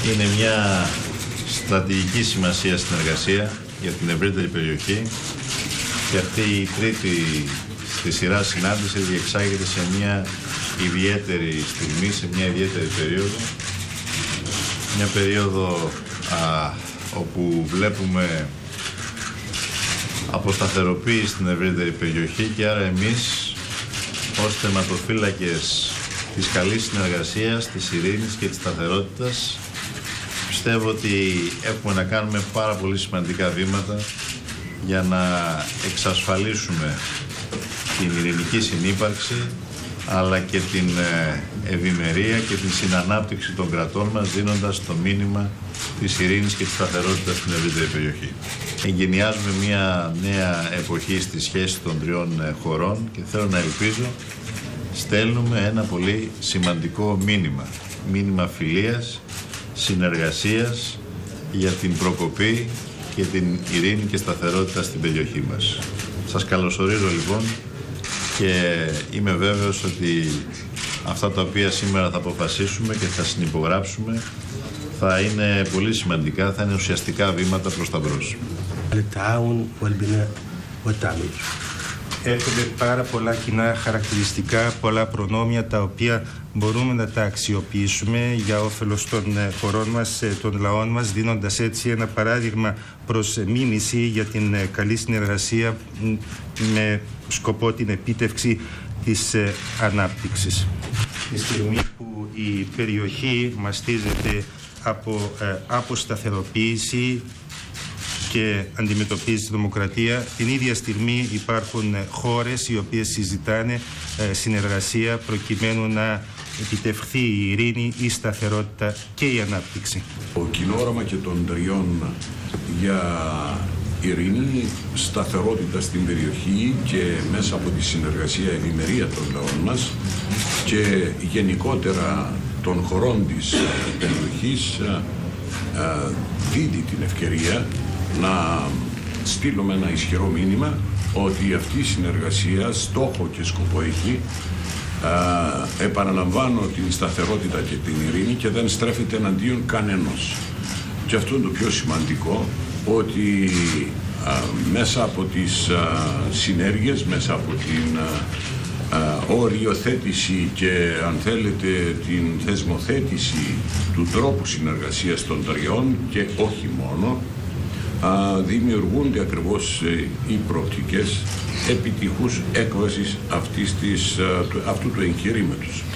Είναι μια στρατηγική σημασία συνεργασία για την ευρύτερη περιοχή και αυτή η τρίτη στη σειρά συνάντηση διεξάγεται σε μια ιδιαίτερη στιγμή, σε μια ιδιαίτερη περίοδο. Μια περίοδο όπου βλέπουμε αποσταθεροποίηση στην ευρύτερη περιοχή και άρα εμείς ως θεματοφύλακες της καλής συνεργασίας, της ειρήνης και της σταθερότητας πιστεύω ότι έχουμε να κάνουμε πάρα πολύ σημαντικά βήματα για να εξασφαλίσουμε την ειρηνική συνύπαρξη αλλά και την ευημερία και την συνανάπτυξη των κρατών μας, δίνοντας το μήνυμα της ειρήνης και της σταθερότητας στην ευρύτερη περιοχή. Εγκαινιάζουμε μια νέα εποχή στη σχέση των τριών χωρών και θέλω να ελπίζω στέλνουμε ένα πολύ σημαντικό μήνυμα φιλίας, συνεργασίας για την προκοπή και την ειρήνη και σταθερότητα στην περιοχή μας. Σας καλωσορίζω λοιπόν και είμαι βέβαιος ότι αυτά τα οποία σήμερα θα αποφασίσουμε και θα συνυπογράψουμε θα είναι πολύ σημαντικά, θα είναι ουσιαστικά βήματα προς τα μπρος. Έρχονται πάρα πολλά κοινά χαρακτηριστικά, πολλά προνόμια τα οποία μπορούμε να τα αξιοποιήσουμε για όφελος των χωρών μας, των λαών μας, δίνοντας έτσι ένα παράδειγμα προς μίμηση για την καλή συνεργασία με σκοπό την επίτευξη της ανάπτυξης. Τη στιγμή που η περιοχή μαστίζεται από αποσταθεροποίηση και αντιμετωπίζει τη δημοκρατία, την ίδια στιγμή υπάρχουν χώρες οι οποίες συζητάνε συνεργασία προκειμένου να επιτευχθεί η ειρήνη, η σταθερότητα και η ανάπτυξη. Το κοινό όραμα και των τριών για ειρήνη, σταθερότητα στην περιοχή και μέσα από τη συνεργασία ευημερία των λαών μας και γενικότερα των χωρών της περιοχής δίδει την ευκαιρία να στείλουμε ένα ισχυρό μήνυμα ότι αυτή η συνεργασία στόχο και σκοπό έχει, επαναλαμβάνω, την σταθερότητα και την ειρήνη και δεν στρέφεται εναντίον κανενός. Και αυτό είναι το πιο σημαντικό, ότι μέσα από τις συνέργειες, μέσα από την οριοθέτηση και αν θέλετε την θεσμοθέτηση του τρόπου συνεργασίας των τριών και όχι μόνο, δημιουργούνται ακριβώς οι προοπτικές επιτυχούς έκβασης αυτού του εγχειρήματος.